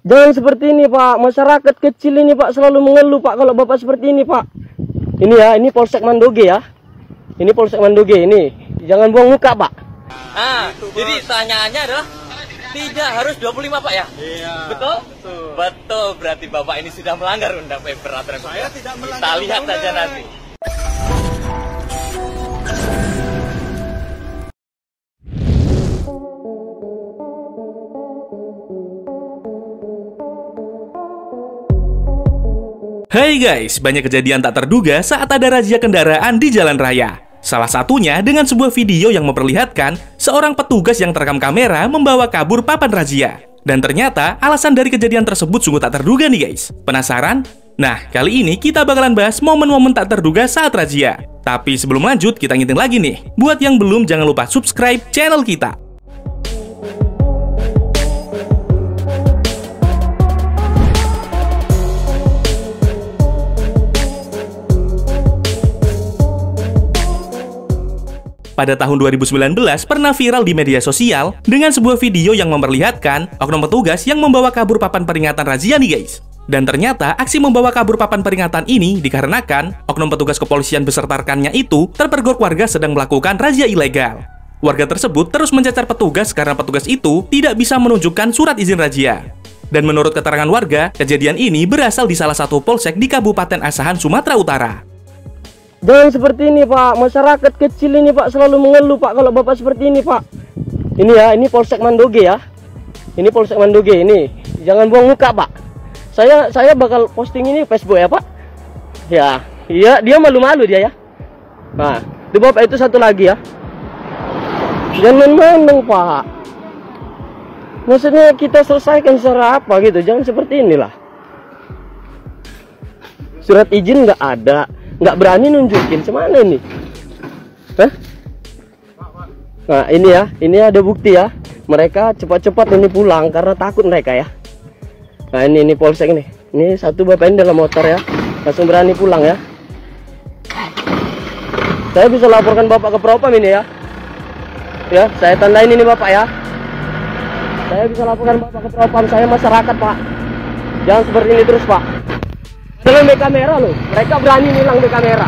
Jangan seperti ini Pak, masyarakat kecil ini Pak selalu mengeluh Pak kalau Bapak seperti ini Pak. Ini ya, ini Polsek Mandoge ya. Ini Polsek Mandoge ini. Jangan buang muka Pak. Jadi pertanyaannya adalah tidak harus 25 Pak ya? Iya. Betul? Betul, berarti Bapak ini sudah melanggar peraturan. Saya tidak melanggar. Kita lihat saja nanti. Hai guys, banyak kejadian tak terduga saat ada razia kendaraan di jalan raya. Salah satunya dengan sebuah video yang memperlihatkan seorang petugas yang terekam kamera membawa kabur papan razia. Dan ternyata alasan dari kejadian tersebut sungguh tak terduga nih guys. Penasaran? Nah, kali ini kita bakalan bahas momen-momen tak terduga saat razia. Tapi sebelum lanjut, kita ngingetin lagi nih. Buat yang belum, jangan lupa subscribe channel kita. Pada tahun 2019 pernah viral di media sosial dengan sebuah video yang memperlihatkan oknum petugas yang membawa kabur papan peringatan razia nih guys. Dan ternyata aksi membawa kabur papan peringatan ini dikarenakan oknum petugas kepolisian beserta rekannya itu terpergok warga sedang melakukan razia ilegal. Warga tersebut terus mencacar petugas karena petugas itu tidak bisa menunjukkan surat izin razia. Dan menurut keterangan warga, kejadian ini berasal di salah satu polsek di Kabupaten Asahan, Sumatera Utara. Jangan seperti ini Pak, masyarakat kecil ini Pak selalu mengeluh Pak kalau Bapak seperti ini Pak. Ini ya, ini Polsek Mandoge ya. Ini Polsek Mandoge ini. Jangan buang muka Pak. Saya bakal posting ini Facebook ya Pak. Ya, iya dia malu-malu dia ya. Nah, di Bapak itu satu lagi ya. Jangan menang Pak. Maksudnya kita selesaikan secara apa gitu, jangan seperti inilah. Surat izin nggak ada. Nggak berani nunjukin, semana ini? Hah? Nah ini ya, ini ada bukti ya. Mereka cepat-cepat ini pulang karena takut mereka ya. Nah ini polsek ini. Ini satu bapak ini dalam motor ya, langsung berani pulang ya. Saya bisa laporkan bapak ke Propam ini ya. Ya, saya tandain ini bapak ya. Saya bisa laporkan bapak ke Propam, saya masyarakat Pak. Jangan seperti ini terus Pak. Dalam kamera loh, mereka berani nilang di kamera.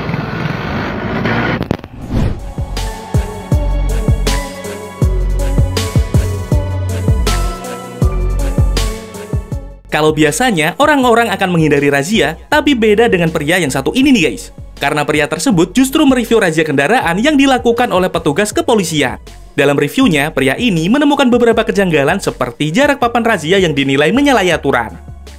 Kalau biasanya orang-orang akan menghindari razia, tapi beda dengan pria yang satu ini nih guys. Karena pria tersebut justru mereview razia kendaraan yang dilakukan oleh petugas kepolisian. Dalam reviewnya, pria ini menemukan beberapa kejanggalan seperti jarak papan razia yang dinilai menyalahi aturan.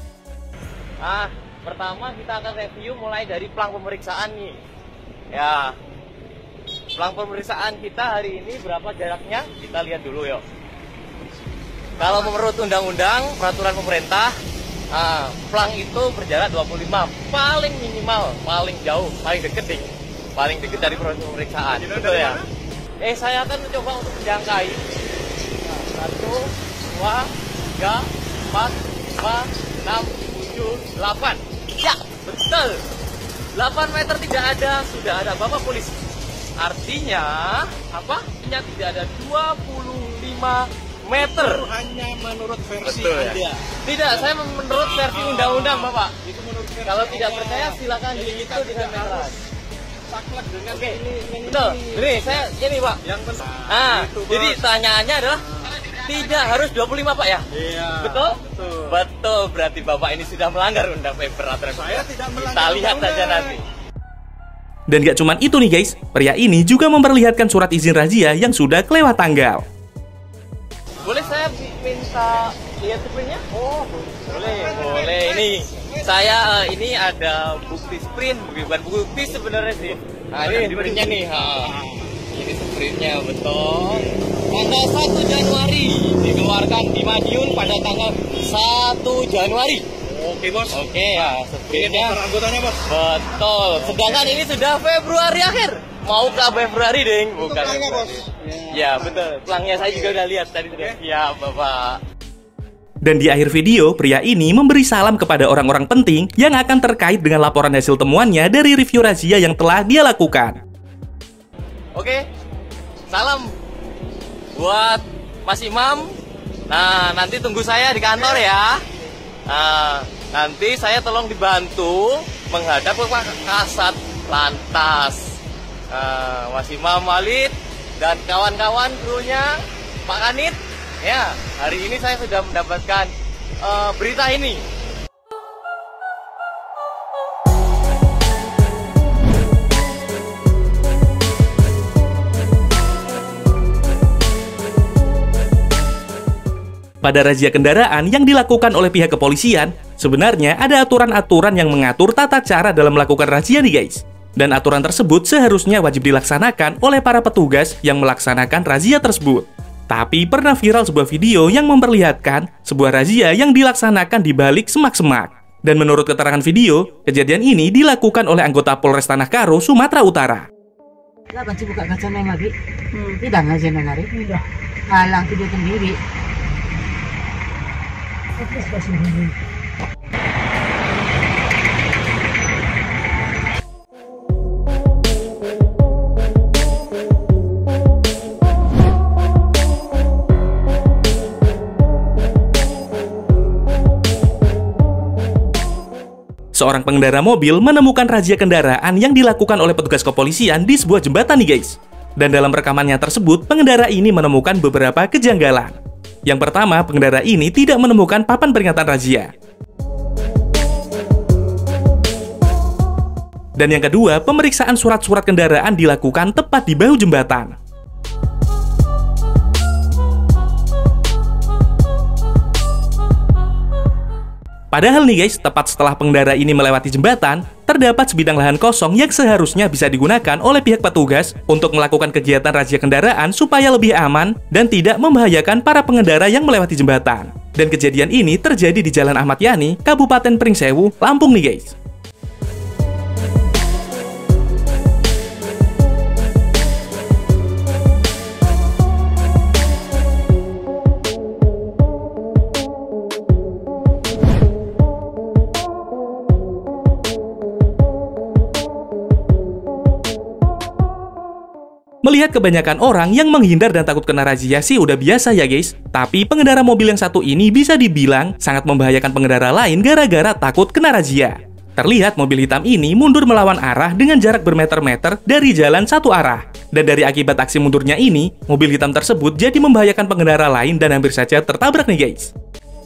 Pertama kita akan review mulai dari pelang pemeriksaan nih. Ya, pelang pemeriksaan kita hari ini berapa jaraknya? Kita lihat dulu yuk. Kalau menurut undang-undang peraturan pemerintah, pelang itu berjarak 25, paling minimal, paling jauh, paling deket nih, paling deket dari proses pemeriksaan. Betul ya? Saya akan mencoba untuk menjangkai. 1, 2, 3, 4, 5, 6, 7, 8. Ya, betul. 8 meter tidak ada, sudah ada Bapak polisi. Artinya, apa? Artinya tidak ada 25 meter. Itu hanya menurut versi Anda. Ya? Tidak, saya menurut versi undang-undang, Bapak. Itu menurut versi. Kalau tidak percaya, silakan dihitung dengan meteran. Saklek dengan Oke, ini. betul. Ini saya ini Pak. Yang penting. Jadi pertanyaannya adalah tidak harus 25 Pak ya? Iya. Betul? Betul, berarti Bapak ini sudah melanggar peraturan. Saya tidak melanggar. Kita lihat saja nanti. Dan gak cuman itu nih guys, pria ini juga memperlihatkan surat izin razia yang sudah kelewat tanggal. Boleh saya minta lihat sprintnya? Oh, boleh. Ini saya ini ada bukti sprint, bukan bukti sebenarnya sih. Nah, ini sprintnya nih. Ini sprintnya betul. Tanggal 1 Januari dikeluarkan di Madiun pada tanggal 1 Januari. Oke bos. Oke ya, sprintnya. Anggotanya bos. Betul. Sedangkan ini sudah Februari akhir. Mau ke Februari ding, bukan? Pelangnya bos. Ya betul. Pelangnya saya juga udah lihat tadi sudah. Ya Bapak. Dan di akhir video, pria ini memberi salam kepada orang-orang penting yang akan terkait dengan laporan hasil temuannya dari review razia yang telah dia lakukan. Oke, salam buat Mas Imam, Nah, nanti tunggu saya di kantor ya. Nah, nanti saya tolong dibantu menghadap ke Kasat Lantas. Mas Imam Walid dan kawan-kawan krunya, Pak Kanit. Ya, hari ini saya sudah mendapatkan berita ini. Pada razia kendaraan yang dilakukan oleh pihak kepolisian, sebenarnya ada aturan-aturan yang mengatur tata cara dalam melakukan razia nih guys. Dan aturan tersebut seharusnya wajib dilaksanakan oleh para petugas yang melaksanakan razia tersebut. Tapi pernah viral sebuah video yang memperlihatkan sebuah razia yang dilaksanakan di balik semak-semak. Dan menurut keterangan video, kejadian ini dilakukan oleh anggota Polres Tanah Karo, Sumatera Utara. Laban sih buka kaca neng lagi. Tidak aja neng hari. Halang video sendiri. Seorang pengendara mobil menemukan razia kendaraan yang dilakukan oleh petugas kepolisian di sebuah jembatan nih guys. Dan dalam rekamannya tersebut, pengendara ini menemukan beberapa kejanggalan. Yang pertama, pengendara ini tidak menemukan papan peringatan razia. Dan yang kedua, pemeriksaan surat-surat kendaraan dilakukan tepat di bahu jembatan. Padahal nih guys, tepat setelah pengendara ini melewati jembatan, terdapat sebidang lahan kosong yang seharusnya bisa digunakan oleh pihak petugas untuk melakukan kegiatan razia kendaraan supaya lebih aman dan tidak membahayakan para pengendara yang melewati jembatan. Dan kejadian ini terjadi di Jalan Ahmad Yani, Kabupaten Pringsewu, Lampung nih guys. Melihat kebanyakan orang yang menghindar dan takut kena razia sih udah biasa ya guys. Tapi pengendara mobil yang satu ini bisa dibilang sangat membahayakan pengendara lain gara-gara takut kena razia. Terlihat mobil hitam ini mundur melawan arah dengan jarak bermeter-meter dari jalan satu arah. Dan dari akibat aksi mundurnya ini, mobil hitam tersebut jadi membahayakan pengendara lain dan hampir saja tertabrak nih guys.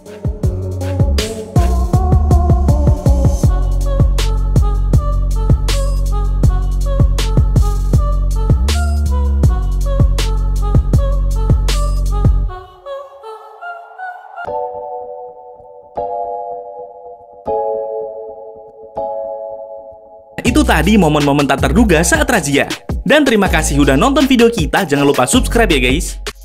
Itu tadi momen-momen tak terduga saat razia. Dan terima kasih udah nonton video kita, jangan lupa subscribe ya guys.